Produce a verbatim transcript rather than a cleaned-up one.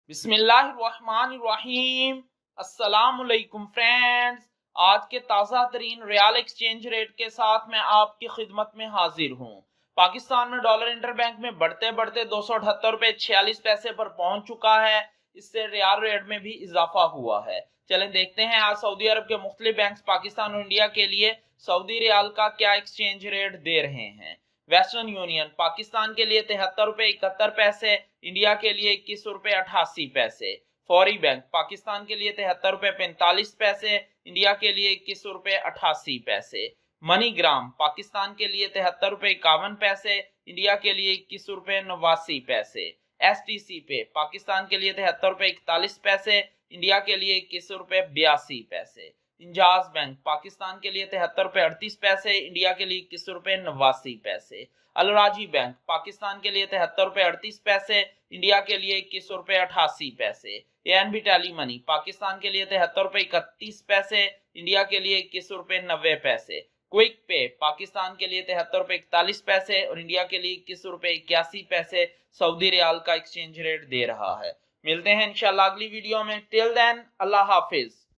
बिस्मिल्लाहिर्रहमानिर्रहीम। अस्सलामुअलैकुम फ्रेंड्स, आज के ताज़ा तरीन रियाल एक्सचेंज रेट के साथ मैं आपकी खिदमत में हाजिर हूँ। पाकिस्तान में डॉलर इंटरबैंक में बढ़ते बढ़ते दो सौ अठहत्तर रुपए छियालीस पैसे पर पहुंच चुका है। इससे रियाल रेट में भी इजाफा हुआ है। चलें देखते हैं आज सऊदी अरब के मुख्तलिफ बैंक पाकिस्तान और इंडिया के लिए सऊदी रियाल का क्या एक्सचेंज रेट दे रहे हैं। वेस्टर्न यूनियन पाकिस्तान के लिए तिहत्तर रुपए इकहत्तर पैसे, इंडिया के लिए इक्कीस रुपए अठासी पैसे। फौरी बैंक पाकिस्तान के लिए तिहत्तर रुपए पैंतालीस पैसे, इंडिया के लिए इक्कीस रुपए अठासी पैसे। मनीग्राम पाकिस्तान के लिए तिहत्तर रुपए इक्यावन पैसे, इंडिया के लिए इक्कीस रुपए नवासी पैसे। एस टी सी पे पाकिस्तान के लिए तिहत्तर रुपए इकतालीस पैसे, इंडिया के लिए इक्कीस रुपए बयासी पैसे। इंजाज बैंक पाकिस्तान के लिए तिहत्तर रुपए अड़तीस पैसे, इंडिया के लिए इक्कीस रुपए नवासी पैसे। अलराजी बैंक पाकिस्तान के लिए तिहत्तर रुपए अड़तीस पैसे, इंडिया के लिए इक्कीस रुपए अठासी पैसे। A N B tele money Pakistan के लिए तिहत्तर रुपए इकतीस पैसे, इंडिया के लिए इक्कीस रुपए नब्बे पैसे। क्विक पे पाकिस्तान के लिए तिहत्तर रुपए इकतालीस पैसे और इंडिया के लिए इक्कीस रुपए इक्यासी पैसे सऊदी रियाल का एक्सचेंज रेट दे रहा है। मिलते हैं इंशाल्लाह अगली वीडियो में। टिल देन अल्लाह हाफिज।